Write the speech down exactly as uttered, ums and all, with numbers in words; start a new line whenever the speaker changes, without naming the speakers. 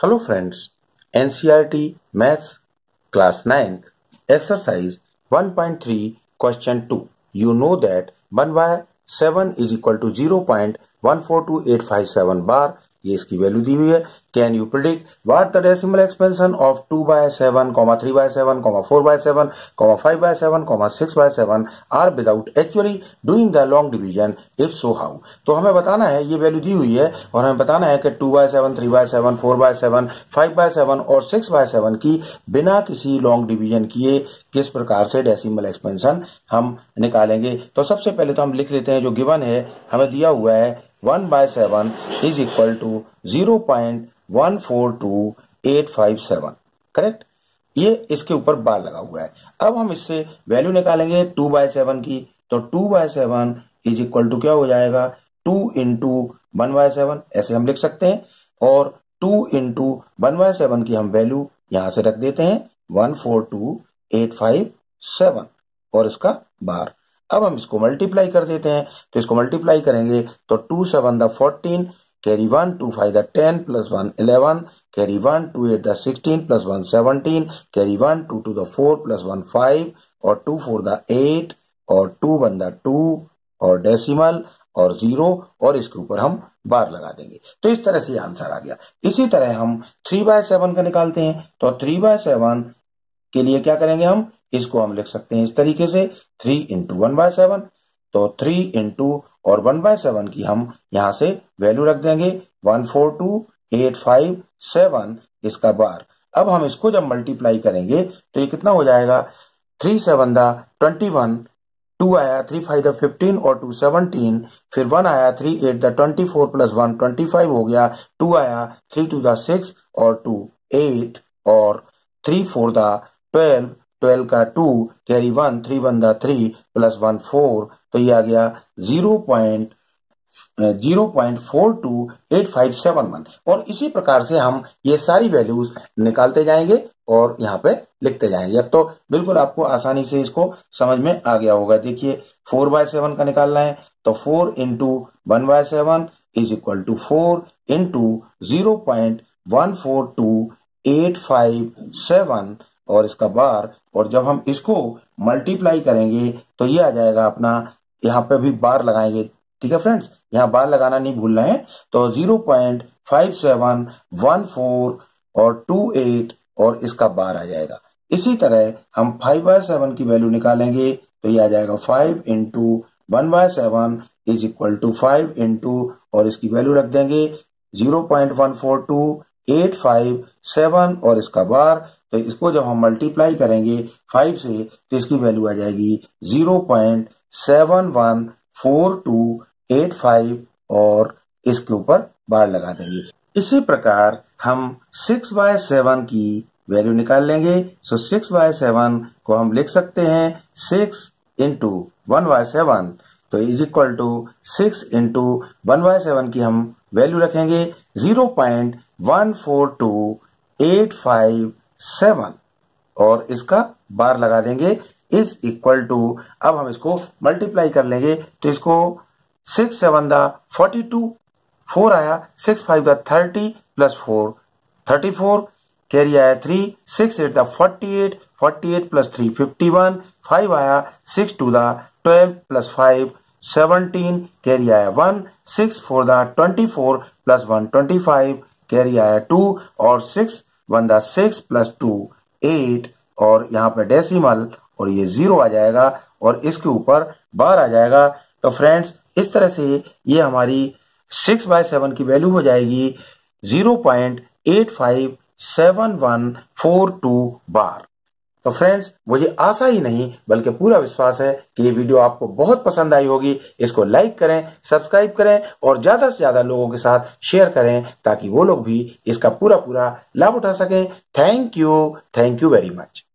Hello friends, N C R T Maths Class ninth Exercise one point three Question two. You know that one by seven is equal to zero point one four two eight five seven bar. ये इसकी value दी हुई है. Can you predict what the decimal expansion of two by seven, three by seven, four by seven, five by seven, six by seven are without actually doing the long division, if so how. तो हमें बताना है, ये value दी हुई है और हमें बताना है कि two by seven, three by seven, four by seven, five by seven और सिक्स बाय सेवन की बिना किसी लॉन्ग डिवीजन किए किस प्रकार से डेसिमल एक्सपेंशन हम निकालेंगे. तो सबसे पहले तो हम लिख लेते हैं जो गिवन है, हमें दिया हुआ है one by seven is equal to zero point one four two eight five seven. Correct. ये इसके ऊपर बार लगा हुआ है. अब हम इससे वैल्यू निकालेंगे टू बाय सेवन की. तो two by seven is equal to क्या हो जाएगा, two into one by seven, ऐसे हम लिख सकते हैं. और two into one by seven की हम वैल्यू यहां से रख देते हैं one four two eight five seven और इसका बार. अब हम इसको मल्टीप्लाई कर देते हैं. तो इसको मल्टीप्लाई करेंगे तो two seven the fourteen, carry one, two five the ten, plus one eleven, carry one, two eight the sixteen, plus one seventeen, carry one, two two the four, plus one five, और two four the eight, और two one the two, और decimal और zero, और इसके ऊपर हम बार लगा देंगे. तो इस तरह से आंसर आ गया. इसी तरह हम थ्री बाय सेवन का निकालते हैं. तो थ्री बाय सेवन के लिए क्या करेंगे, हम इसको हम लिख सकते हैं इस तरीके से, three into one by seven. तो थ्री इंटू और वन बाय सेवन की हम यहां से वैल्यू रख देंगे one four two eight five seven, इसका बार. अब हम इसको जब मल्टीप्लाई करेंगे तो ये कितना हो जाएगा, three seven the twenty one, two आया, थ्री फाइव द फिफ्टीन और टू सेवनटीन, फिर वन आया, three eight the twenty four, plus one twenty five हो गया, टू आया, थ्री टू द सिक्स और टू एट, और three four the twelve, twelve का two, carry one, three one the three, plus one four. तो ये आ गया zero point zero point four two eight five seven one. और इसी प्रकार से हम ये सारी वैल्यूज निकालते जाएंगे और यहाँ पे लिखते जाएंगे. अब तो बिल्कुल आपको आसानी से इसको समझ में आ गया होगा. देखिए फोर बाय सेवन का निकालना है तो four into one by seven is equal to four into zero point one four two eight five seven और इसका बार. और जब हम इसको मल्टीप्लाई करेंगे तो ये आ जाएगा अपना, यहाँ पे भी बार लगाएंगे. ठीक है फ्रेंड्स, यहाँ बार लगाना नहीं भूलना है. तो zero point five seven one four और टू एट और इसका बार आ जाएगा. इसी तरह हम फाइव बाय सेवन की वैल्यू निकालेंगे तो ये आ जाएगा five into one by seven is equal to five into और इसकी वैल्यू रख देंगे zero point one four two eight five seven और इसका बार. तो इसको जब हम मल्टीप्लाई करेंगे फाइव से तो इसकी वैल्यू आ जाएगी zero point seven one four two eight five और इसके ऊपर बार लगा देंगे. इसी प्रकार हम सिक्स बाय सेवन की वैल्यू निकाल लेंगे. सो सिक्स बाय सेवन को हम लिख सकते हैं six into one by seven, तो is equal to six into one by seven की हम वैल्यू रखेंगे zero point one four two eight five seven और इसका बार लगा देंगे इज इक्वल टू. अब हम इसको मल्टीप्लाई कर लेंगे तो इसको six seven the forty two, four आया, six five the thirty, plus four thirty four, carry आया three, six eight the forty eight, forty eight plus three fifty one, five आया, six two the twelve, plus five seventeen, carry आया one, six four the twenty four, plus one twenty five, carry आया two, और six one the six plus two eight, और यहाँ पे decimal और ये zero आ जाएगा और इसके ऊपर बार आ जाएगा. तो फ्रेंड्स इस तरह से ये हमारी सिक्स बाय सेवन की वैल्यू हो जाएगी zero point eight five seven one four two बार. तो फ्रेंड्स मुझे आशा ही नहीं बल्कि पूरा विश्वास है कि ये वीडियो आपको बहुत पसंद आई होगी. इसको लाइक करें, सब्सक्राइब करें और ज्यादा से ज्यादा लोगों के साथ शेयर करें ताकि वो लोग भी इसका पूरा पूरा लाभ उठा सकें. Thank you, thank you very much.